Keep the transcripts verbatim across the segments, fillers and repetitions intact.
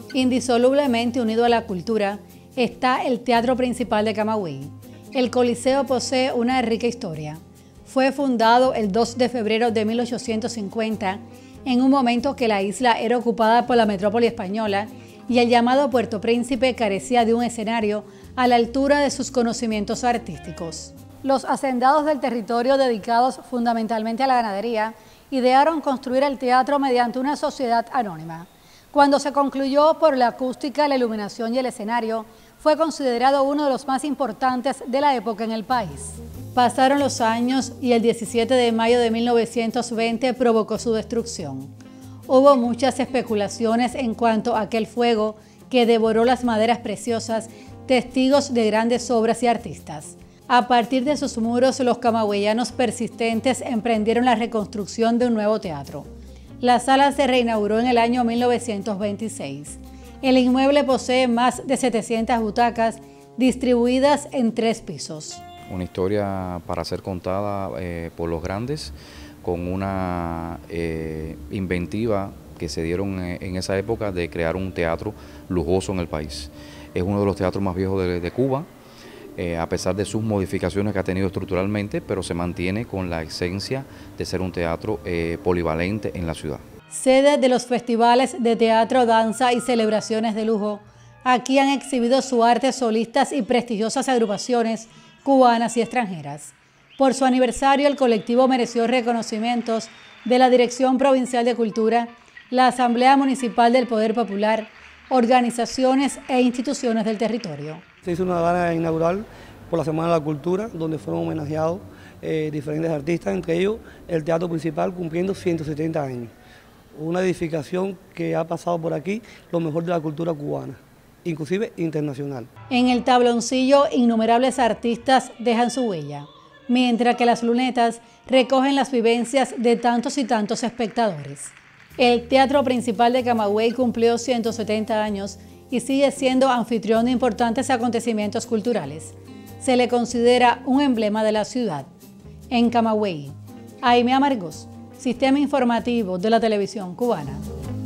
Indisolublemente unido a la cultura está el Teatro Principal de Camagüey. El Coliseo posee una rica historia. Fue fundado el dos de febrero de mil ochocientos cincuenta, en un momento que la isla era ocupada por la metrópoli española y el llamado Puerto Príncipe carecía de un escenario a la altura de sus conocimientos artísticos. Los hacendados del territorio, dedicados fundamentalmente a la ganadería, idearon construir el teatro mediante una sociedad anónima. Cuando se concluyó por la acústica, la iluminación y el escenario, fue considerado uno de los más importantes de la época en el país. Pasaron los años y el diecisiete de mayo de mil novecientos veinte provocó su destrucción. Hubo muchas especulaciones en cuanto a aquel fuego que devoró las maderas preciosas, testigos de grandes obras y artistas. A partir de sus muros, los camagüeyanos persistentes emprendieron la reconstrucción de un nuevo teatro. La sala se reinauguró en el año mil novecientos veintiséis. El inmueble posee más de setecientas butacas distribuidas en tres pisos. Una historia para ser contada eh, por los grandes, con una eh, inventiva que se dieron en esa época de crear un teatro lujoso en el país. Es uno de los teatros más viejos de, de Cuba, eh, a pesar de sus modificaciones que ha tenido estructuralmente, pero se mantiene con la esencia de ser un teatro eh, polivalente en la ciudad. Sede de los festivales de teatro, danza y celebraciones de lujo, aquí han exhibido su arte solistas y prestigiosas agrupaciones cubanas y extranjeras. Por su aniversario, el colectivo mereció reconocimientos de la Dirección Provincial de Cultura, la Asamblea Municipal del Poder Popular, organizaciones e instituciones del territorio. Se hizo una gala inaugural por la Semana de la Cultura, donde fueron homenajeados eh, diferentes artistas, entre ellos el Teatro Principal cumpliendo ciento setenta años. Una edificación que ha pasado por aquí lo mejor de la cultura cubana, inclusive internacional. En el tabloncillo, innumerables artistas dejan su huella, mientras que las lunetas recogen las vivencias de tantos y tantos espectadores. El Teatro Principal de Camagüey cumplió ciento setenta años y sigue siendo anfitrión de importantes acontecimientos culturales. Se le considera un emblema de la ciudad. En Camagüey, Aimee Amargós, Sistema Informativo de la Televisión Cubana.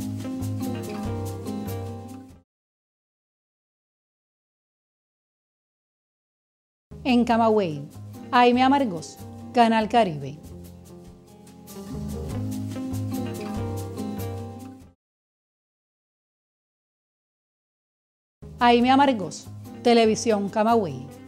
En Camagüey, Aimee Amargós, Canal Caribe. Aimee Amargós, Televisión Camagüey.